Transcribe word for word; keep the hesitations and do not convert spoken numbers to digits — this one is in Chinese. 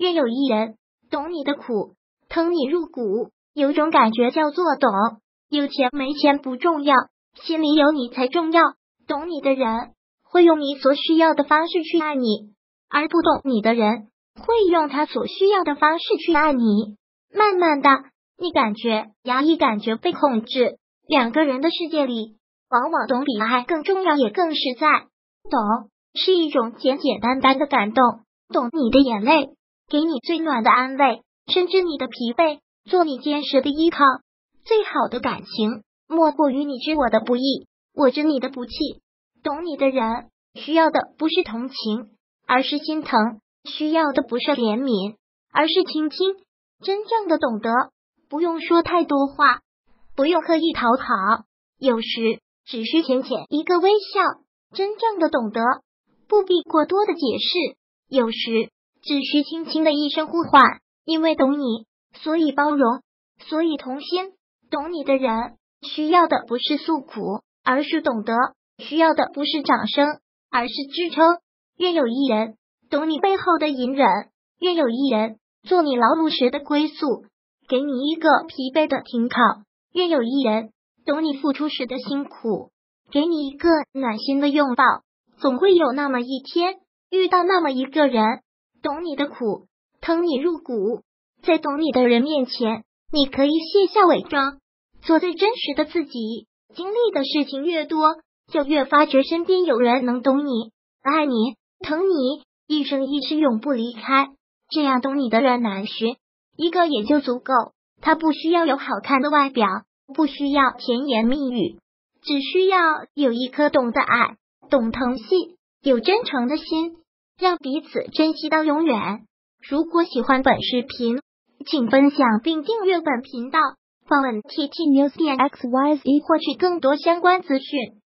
愿有一人懂你的苦，疼你入骨。有种感觉叫做懂，有钱没钱不重要，心里有你才重要。懂你的人会用你所需要的方式去爱你，而不懂你的人会用他所需要的方式去爱你。慢慢的，你感觉压抑，感觉被控制。两个人的世界里，往往懂比爱更重要，也更实在。懂是一种简简单单的感动，懂你的眼泪，给你最暖的安慰，甚至你的疲惫，做你坚实的依靠。最好的感情，莫过于你知我的不易，我知你的不弃。懂你的人需要的不是同情，而是心疼；需要的不是怜悯，而是倾听。真正的懂得，不用说太多话，不用刻意讨好，有时只需浅浅一个微笑。真正的懂得，不必过多的解释，有时只需轻轻的一声呼唤。因为懂你，所以包容，所以同心。懂你的人需要的不是诉苦，而是懂得；需要的不是掌声，而是支撑。愿有一人懂你背后的隐忍，愿有一人做你劳碌时的归宿，给你一个疲惫的停靠。愿有一人懂你付出时的辛苦，给你一个暖心的拥抱。总会有那么一天，遇到那么一个人，懂你的苦，疼你入骨。在懂你的人面前，你可以卸下伪装，做最真实的自己。经历的事情越多，就越发觉身边有人能懂你，爱你，疼你，一生一世永不离开。这样懂你的人难寻，一个也就足够。他不需要有好看的外表，不需要甜言蜜语，只需要有一颗懂得爱、懂疼惜、有真诚的心，让彼此珍惜到永远。如果喜欢本视频，请分享并订阅本频道，访问 T T News 点 X Y Z 获取更多相关资讯。